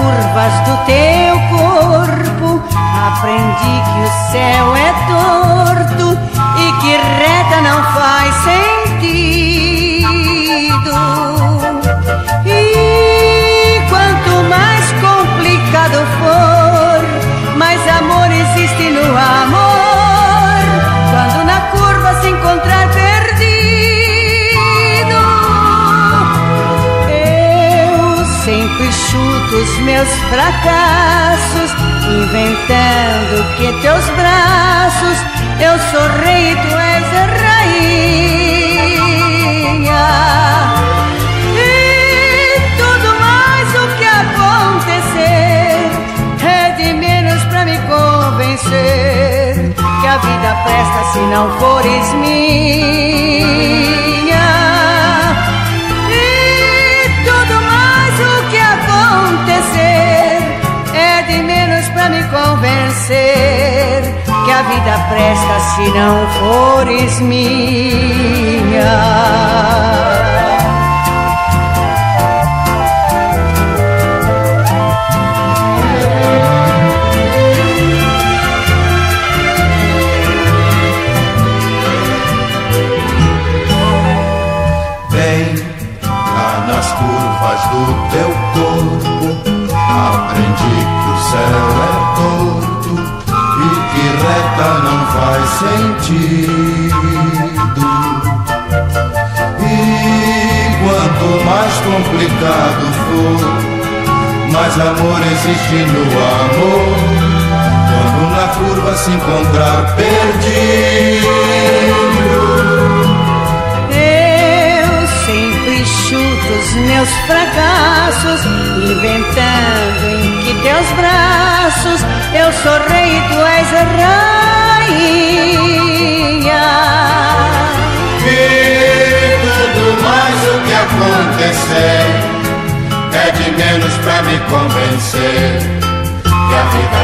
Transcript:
curvas do teu corpo aprendi que o céu é torto e que reta não faz sentido. E quanto mais complicado for, mais amor existe no amor. Quando na curva se encontrar perdido, eu sempre chuto os meus fracassos, inventando que teus braços eu sou rei e tu és a rainha. E tudo mais o que acontecer é de menos pra me convencer que a vida presta se não fores minha. E tudo mais o que acontecer é de menos pra me convencer que a vida presta se não fores minha. Do teu corpo aprendi que o céu é torto e que reta não faz sentido. E quanto mais complicado for, mais amor existe no amor. Quando na curva se encontrar perdido, os meus fracassos, inventando em que teus braços eu sou rei e tu és a rainha. E tudo mais o que acontecer é de menos pra me convencer que a vida